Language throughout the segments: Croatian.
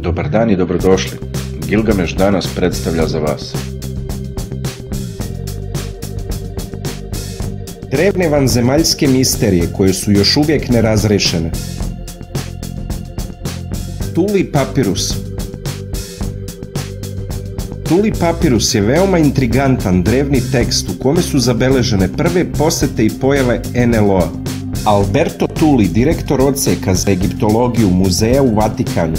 Dobar dan i dobrodošli. Gilgameš danas predstavlja za vas. Drevne vanzemaljske misterije koje su još uvijek nerazrešene. Thule papirus. Thule papirus je veoma intrigantan drevni tekst u kome su zabeležene prve posete i pojave NLO-a. Alberto Thule, direktor odseka za egiptologiju muzeja u Vatikanu,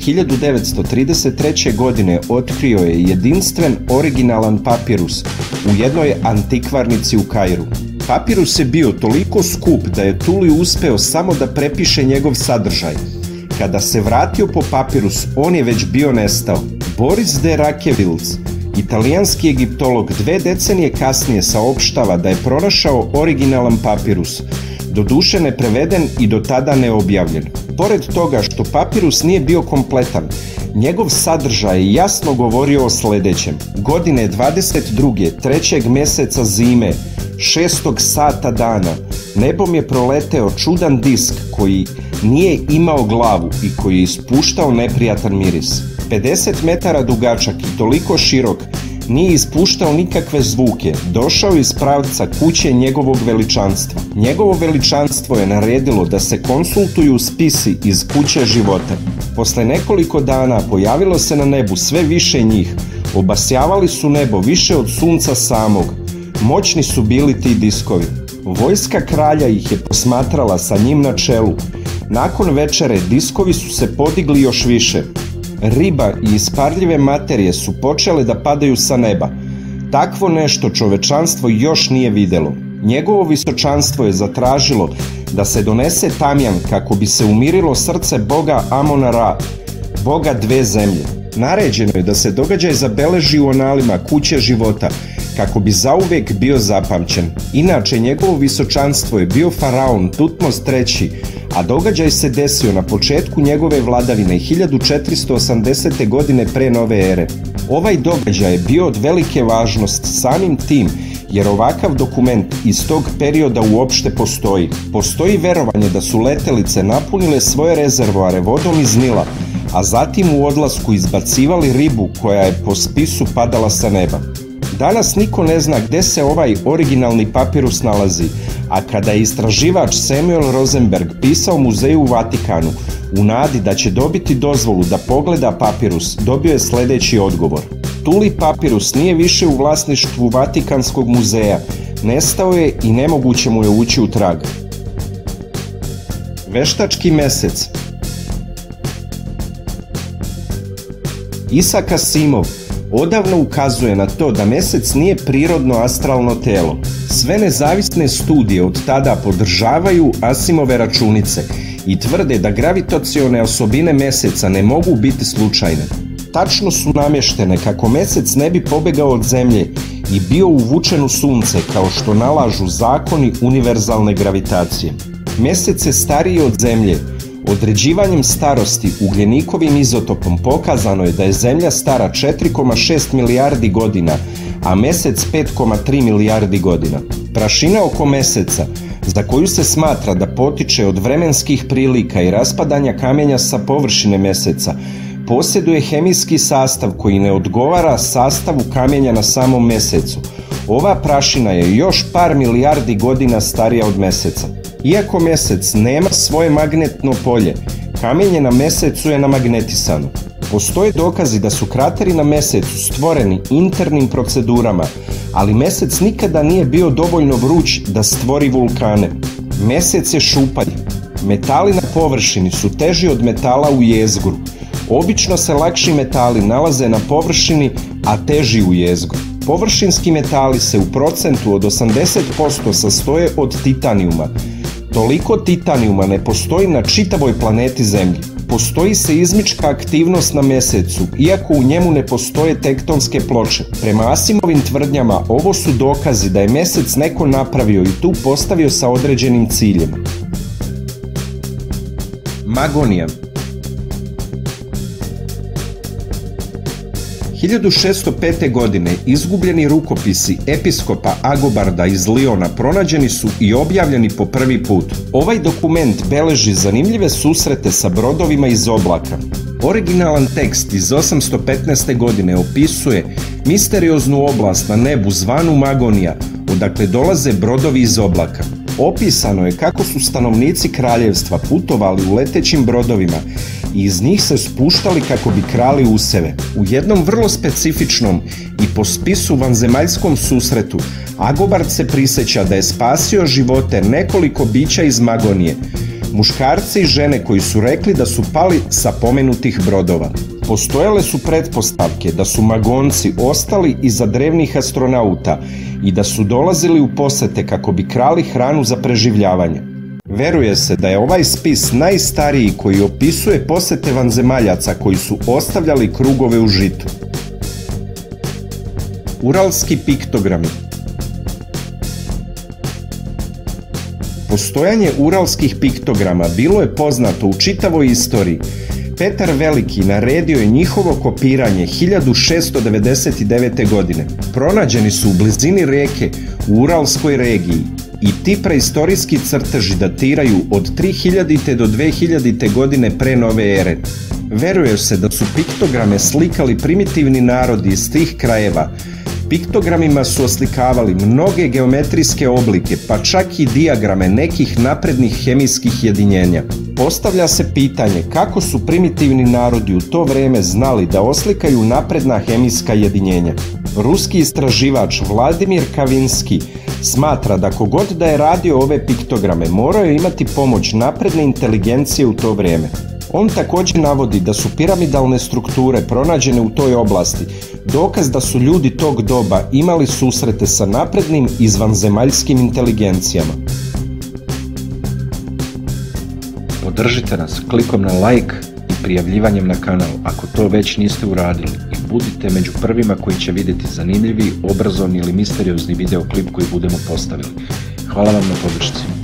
1933. godine otkrio je jedinstven originalan papirus u jednoj antikvarnici u Kairu. Papirus je bio toliko skup da je Thule uspeo samo da prepiše njegov sadržaj. Kada se vratio po papirus, on je već bio nestao. Boris de Rakevils, italijanski egiptolog, 2 decenije kasnije saopštava da je pronašao originalan papirus, doduše nepreveden i do tada neobjavljen. Pored toga što papirus nije bio kompletan, njegov sadržaj je jasno govorio o sljedećem. Godine 22. 3. mjeseca zime, 6. sata dana, nebom je proleteo čudan disk koji nije imao glavu i koji je ispuštao neprijatan miris. 50 metara dugačak i toliko širok, nije ispuštao nikakve zvuke, došao iz pravca kuće njegovog veličanstva. Njegovo veličanstvo je naredilo da se konsultuju spisi iz kuće života. Posle nekoliko dana pojavilo se na nebu sve više njih, obasjavali su nebo više od sunca samog. Moćni su bili ti diskovi. Vojska kralja ih je posmatrala sa njim na čelu. Nakon večere diskovi su se podigli još više. Riba i isparljive materije su počele da padaju sa neba. Takvo nešto čovečanstvo još nije vidjelo. Njegovo visočanstvo je zatražilo da se donese tamjan kako bi se umirilo srce boga Amona Ra, boga 2 zemlje. Naređeno je da se događaj zabeleži u analima kuće života kako bi zauvijek bio zapamćen. Inače, njegovo visočanstvo je bio faraon Tutmos III, a događaj se desio na početku njegove vladavine 1480. godine pre nove ere. Ovaj događaj je bio od velike važnosti samim tim jer ovakav dokument iz tog perioda uopšte postoji. Postoji verovanje da su letelice napunile svoje rezervoare vodom iz Nila, a zatim u odlasku izbacivali ribu koja je po spisu padala sa neba. Danas niko ne zna gdje se ovaj originalni papirus nalazi, a kada je istraživač Samuel Rosenberg pisao muzeju u Vatikanu u nadi da će dobiti dozvolu da pogleda papirus, dobio je sljedeći odgovor. Thule papirus nije više u vlasništvu Vatikanskog muzeja, nestao je i nemoguće mu je ući u trag. Veštački mesec. Isaac Asimov odavno ukazuje na to da mesec nije prirodno astralno telo. Sve nezavisne studije od tada podržavaju Asimove računice i tvrde da gravitacione osobine meseca ne mogu biti slučajne. Tačno su namještene kako mesec ne bi pobegao od zemlje i bio uvučen u sunce kao što nalažu zakoni univerzalne gravitacije. Mesec je stariji od zemlje. Određivanjem starosti ugljenikovim izotopom pokazano je da je Zemlja stara 4,6 milijardi godina, a Mesec 5,3 milijardi godina. Prašina oko Meseca, za koju se smatra da potiče od vremenskih prilika i raspadanja kamenja sa površine Meseca, posjeduje hemijski sastav koji ne odgovara sastavu kamenja na samom Mesecu. Ova prašina je još par milijardi godina starija od Meseca. Iako Mesec nema svoje magnetno polje, kamenje na Mesecu je namagnetisano. Postoje dokazi da su krateri na Mesecu stvoreni internim procedurama, ali Mesec nikada nije bio dovoljno vruć da stvori vulkane. Mesec je šupalj. Metali na površini su teži od metala u jezgru. Obično se lakši metali nalaze na površini, a teži u jezgru. Površinski metali se u procentu od 80% sastoje od titanijuma. Toliko titanijuma ne postoji na čitavoj planeti Zemlji. Postoji seizmička aktivnost na Mesecu, iako u njemu ne postoje tektonske ploče. Prema Asimovim tvrdnjama, ovo su dokazi da je Mesec neko napravio i tu postavio sa određenim ciljem. Magonija. 1605. godine izgubljeni rukopisi episkopa Agobarda iz Liona pronađeni su i objavljeni po prvi put. Ovaj dokument beleži zanimljive susrete sa brodovima iz oblaka. Originalan tekst iz 815. godine opisuje misterioznu oblast na nebu zvanu Magonija, odakle dolaze brodovi iz oblaka. Opisano je kako su stanovnici kraljevstva putovali u letećim brodovima i iz njih se spuštali kako bi krali useve. U jednom vrlo specifičnom i po spisu vanzemaljskom susretu Agobard se prisjeća da je spasio živote nekoliko bića iz Magonije, muškarci i žene koji su rekli da su pali sa pomenutih brodova. Postojale su pretpostavke da su Magonci ostali iza drevnih astronauta i da su dolazili u posete kako bi krali hranu za preživljavanje. Veruje se da je ovaj spis najstariji koji opisuje posete vanzemaljaca koji su ostavljali krugove u žitu. Uralski piktogrami. Postojanje uralskih piktograma bilo je poznato u čitavoj istoriji. Petar Veliki naredio je njihovo kopiranje 1699. godine. Pronađeni su u blizini rijeke u Uralskoj regiji i ti preistorijski crteži datiraju od 3000. do 2000. godine pre nove ere. Veruje se da su piktograme slikali primitivni narodi iz tih krajeva. Piktogramima su oslikavali mnoge geometrijske oblike, pa čak i dijagrame nekih naprednih hemijskih jedinjenja. Postavlja se pitanje kako su primitivni narodi u to vrijeme znali da oslikaju napredna hemijska jedinjenja. Ruski istraživač Vladimir Kavinski smatra da kogod da je radio ove piktograme morao je imati pomoć napredne inteligencije u to vrijeme. On također navodi da su piramidalne strukture pronađene u toj oblasti dokaz da su ljudi tog doba imali susrete sa naprednim izvanzemaljskim inteligencijama. Podržite nas klikom na like i prijavljivanjem na kanal ako to već niste uradili i budite među prvima koji će vidjeti zanimljivi, obrazovni ili misteriozni videoklip koji budemo postavili. Hvala vam na podršci.